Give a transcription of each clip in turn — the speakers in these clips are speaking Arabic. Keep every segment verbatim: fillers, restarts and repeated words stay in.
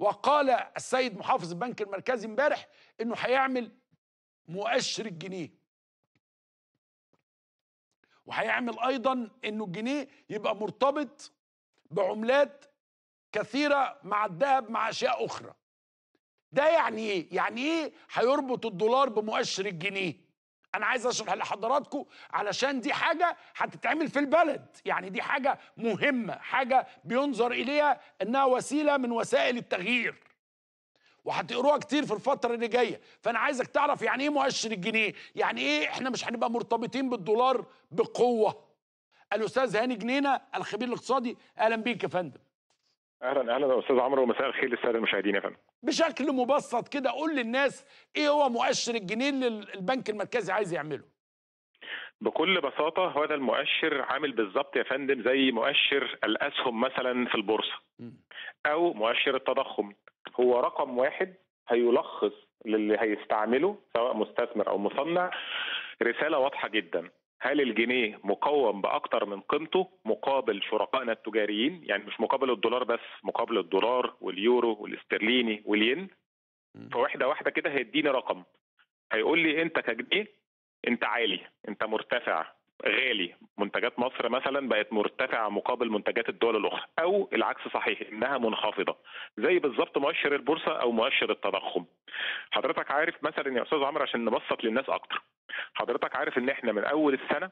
وقال السيد محافظ البنك المركزي امبارح انه هيعمل مؤشر الجنيه، وهيعمل ايضا انه الجنيه يبقى مرتبط بعملات كثيره مع الذهب مع اشياء اخرى. ده يعني ايه؟ يعني ايه هيربط الدولار بمؤشر الجنيه؟ انا عايز اشرح لحضراتكم علشان دي حاجه هتتعمل في البلد، يعني دي حاجه مهمه، حاجه بينظر اليها انها وسيله من وسائل التغيير، وهتقروها كتير في الفتره اللي جايه. فانا عايزك تعرف يعني ايه مؤشر الجنيه، يعني ايه احنا مش هنبقى مرتبطين بالدولار بقوه. الاستاذ هاني جنينه الخبير الاقتصادي، اهلا بيك يا فندم. اهلا اهلا يا استاذ عمرو، ومساء الخير للساده المشاهدين يا فندم. بشكل مبسط كده قول للناس ايه هو مؤشر الجنيه اللي البنك المركزي عايز يعمله؟ بكل بساطه هو ده المؤشر عامل بالظبط يا فندم زي مؤشر الاسهم مثلا في البورصه او مؤشر التضخم. هو رقم واحد هيلخص للي هيستعمله سواء مستثمر او مصنع رساله واضحه جدا: هل الجنيه مقوم باكتر من قيمته مقابل شركائنا التجاريين؟ يعني مش مقابل الدولار بس، مقابل الدولار واليورو والاسترليني والين. فواحده واحده كده هيديني رقم، هيقول لي انت كجنيه انت عالي، انت مرتفع، غالي. منتجات مصر مثلا بقت مرتفعه مقابل منتجات الدول الاخرى، او العكس صحيح انها منخفضه، زي بالظبط مؤشر البورصه او مؤشر التضخم. حضرتك عارف مثلا يا استاذ عمرو، عشان نبسط للناس اكتر، حضرتك عارف ان احنا من اول السنه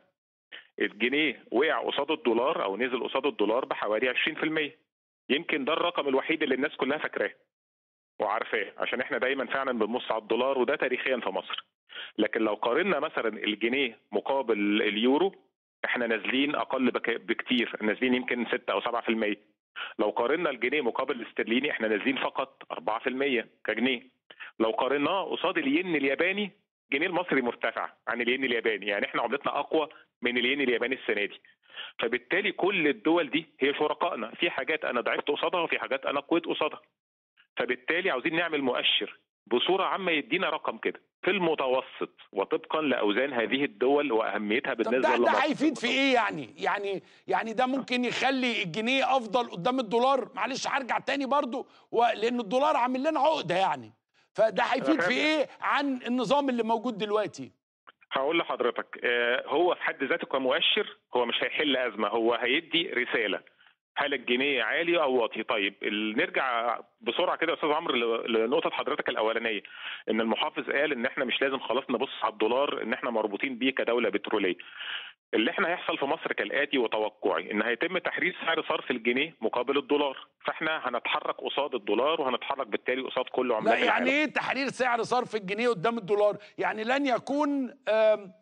الجنيه وقع قصاد الدولار او نزل قصاد الدولار بحوالي عشرين في المية. يمكن ده الرقم الوحيد اللي الناس كلها فاكراه وعارفاه، عشان احنا دايما فعلا بنبص على الدولار، وده تاريخيا في مصر. لكن لو قارنا مثلا الجنيه مقابل اليورو، احنا نازلين اقل بكتير، نازلين يمكن ستة او سبعة في المية. لو قارنا الجنيه مقابل الاسترليني احنا نازلين فقط أربعة في المية كجنيه. لو قارناه قصاد الين الياباني، الجنيه المصري مرتفع عن الين الياباني، يعني احنا عملتنا اقوى من الين الياباني السنه دي. فبالتالي كل الدول دي هي شركائنا، في حاجات انا ضعفت قصادها وفي حاجات انا قويت قصادها. فبالتالي عاوزين نعمل مؤشر بصوره عامه يدينا رقم كده في المتوسط وطبقا لاوزان هذه الدول واهميتها طب بالنسبه ده ده لمصر. هيفيد في ايه يعني؟ يعني يعني ده ممكن يخلي الجنيه افضل قدام الدولار؟ معلش هرجع تاني برضو، لان الدولار عامل لنا عقده يعني. فده انا هيفيد في فاهم. ايه عن النظام اللي موجود دلوقتي؟ هقول لحضرتك، هو في حد ذاته كمؤشر هو مش هيحل ازمه، هو هيدي رساله: هل الجنيه عالي او واطي؟ طيب نرجع بسرعه كده يا استاذ عمرو لنقطه حضرتك الاولانيه، ان المحافظ قال ان احنا مش لازم خلاص نبص على الدولار ان احنا مربوطين بيه كدوله بتروليه. اللي احنا هيحصل في مصر كالاتي، وتوقعي ان هيتم تحرير سعر صرف الجنيه مقابل الدولار، فاحنا هنتحرك قصاد الدولار وهنتحرك بالتالي قصاد كل لا، عملات يعني العالم. ايه تحرير سعر صرف الجنيه قدام الدولار؟ يعني لن يكون آم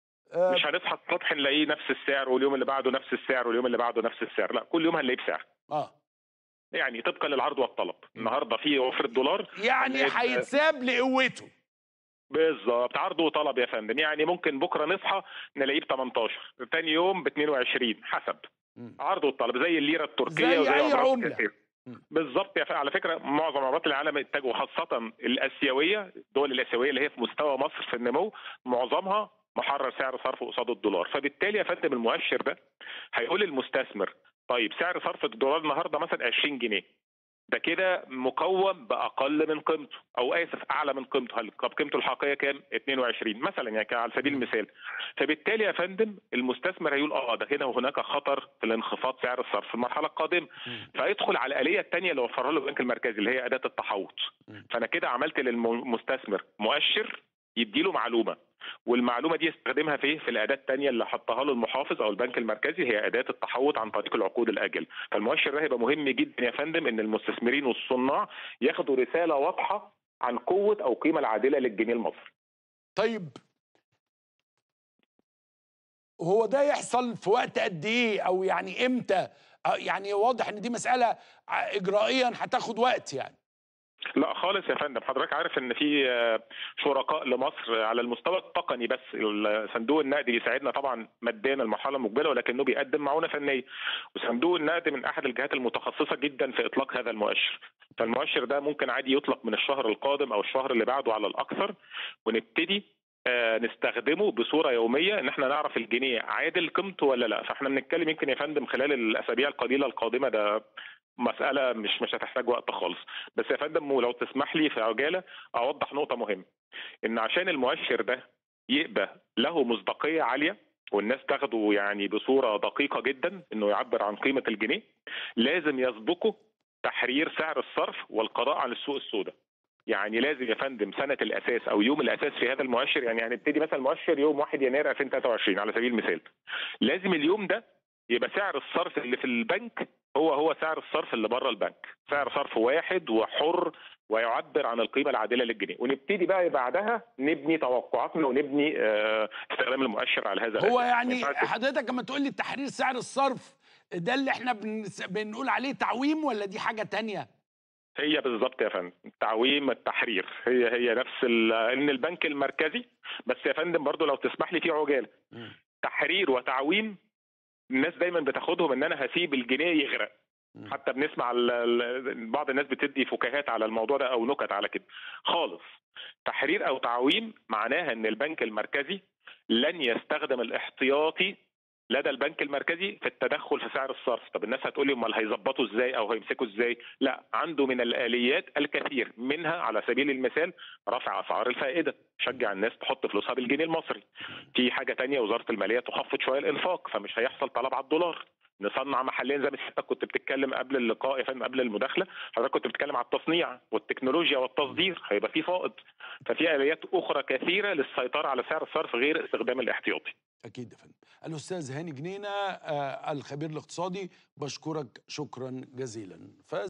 آم مش هنصحى الصبح نلاقيه نفس السعر واليوم اللي بعده نفس السعر واليوم اللي بعده نفس السعر، لا، كل يوم هنلاقيه بسعر. اه يعني طبقا للعرض والطلب. النهارده في عفر الدولار، يعني هيتساب لقوته. بالظبط، عرض وطلب يا فندم. يعني ممكن بكره نصحى نلاقيه ب تمنتاشر، ثاني يوم ب اتنين وعشرين، حسب عرض وطلب، زي الليره التركيه زي وزي اي عملات عمله. كثير. بالظبط يا فندم. على فكره معظم عملات العالم اتجهوا، خاصه الاسيويه، الدول الاسيويه اللي هي في مستوى مصر في النمو، معظمها محرر سعر صرفه قصاد الدولار. فبالتالي يا فندم المؤشر ده هيقول للمستثمر: طيب سعر صرف الدولار النهارده مثلا عشرين جنيه، ده كده مقوم باقل من قيمته، او اسف اعلى من قيمته. هل قيمته الحقيقيه كام؟ اتنين وعشرين مثلا، يعني على سبيل المثال. فبالتالي يا فندم المستثمر هيقول اه ده هنا وهناك خطر في الانخفاض سعر الصرف في المرحله القادمه، فيدخل على الاليه الثانيه اللي وفرها له البنك المركزي اللي هي اداه التحوط. فانا كده عملت للمستثمر مؤشر يديله معلومه، والمعلومه دي يستخدمها في في الاداه الثانيه اللي حطها له المحافظ او البنك المركزي، هي اداه التحوط عن طريق العقود الاجل. فالمؤشر ده هيبقى مهم جدا يا فندم ان المستثمرين والصناع ياخدوا رساله واضحه عن قوه او القيمه العادله للجنيه المصري. طيب هو ده يحصل في وقت قد ايه، او يعني امتى؟ يعني واضح ان دي مساله اجرائيا هتاخد وقت يعني. لا خالص يا فندم، حضرتك عارف ان في شركاء لمصر على المستوى التقني بس. صندوق النقد بيساعدنا طبعا ماديا المرحله المقبله، ولكنه بيقدم معونه فنيه، وصندوق النقد من احد الجهات المتخصصه جدا في اطلاق هذا المؤشر. فالمؤشر ده ممكن عادي يطلق من الشهر القادم او الشهر اللي بعده على الاكثر، ونبتدي نستخدمه بصوره يوميه ان احنا نعرف الجنيه عادل قيمته ولا لا. فاحنا بنتكلم يمكن يا فندم خلال الاسابيع القليله القادمه، ده مساله مش مش هتحتاج وقت خالص. بس يا فندم ولو تسمح لي في عجاله اوضح نقطه مهمه، ان عشان المؤشر ده يبقى له مصداقيه عاليه والناس تاخده يعني بصوره دقيقه جدا انه يعبر عن قيمه الجنيه، لازم يسبقه تحرير سعر الصرف والقضاء على السوق السوداء. يعني لازم يا فندم سنه الاساس او يوم الاساس في هذا المؤشر، يعني هنبتدي مثلا المؤشر يوم واحد يناير ألفين وثلاثة وعشرين على سبيل المثال، لازم اليوم ده يبقى سعر الصرف اللي في البنك هو هو سعر الصرف اللي بره البنك، سعر صرف واحد وحر ويعبر عن القيمه العادله للجنيه، ونبتدي بقى بعدها نبني توقعاتنا ونبني آه، استخدام المؤشر على هذا هو الاساس. يعني حضرتك لما تقول لي تحرير سعر الصرف ده اللي احنا بنس- بنقول عليه تعويم ولا دي حاجة تانية؟ هي بالظبط يا فندم تعويم التحرير، هي هي نفس ال- ان البنك المركزي. بس يا فندم برضو لو تسمح لي في عجاله، مم. تحرير وتعويم الناس دايما بتاخدهم ان انا هسيب الجنيه يغرق. مم. حتى بنسمع ال- ال- بعض الناس بتدي فكاهات على الموضوع ده او نكت على كده خالص. تحرير او تعويم معناها ان البنك المركزي لن يستخدم الاحتياطي لدى البنك المركزي في التدخل في سعر الصرف. طب الناس هتقولي امال هيظبطوا ازاي او هيمسكوا ازاي؟ لا، عنده من الاليات الكثير، منها على سبيل المثال رفع اسعار الفائده، شجع الناس تحط فلوسها بالجنيه المصري. في حاجه تانية، وزاره الماليه تخفض شويه الانفاق فمش هيحصل طلب على الدولار. نصنع محليا زي ما حضرتك كنت بتتكلم قبل اللقاء يا فندم، قبل المداخله حضرتك كنت بتتكلم على التصنيع والتكنولوجيا والتصدير، هيبقى في فائض. ففي اليات اخرى كثيره للسيطره على سعر الصرف غير استخدام الاحتياطي. أكيد يا فندم. الأستاذ هاني جنينة، آه، الخبير الاقتصادي، بشكرك شكرا جزيلا.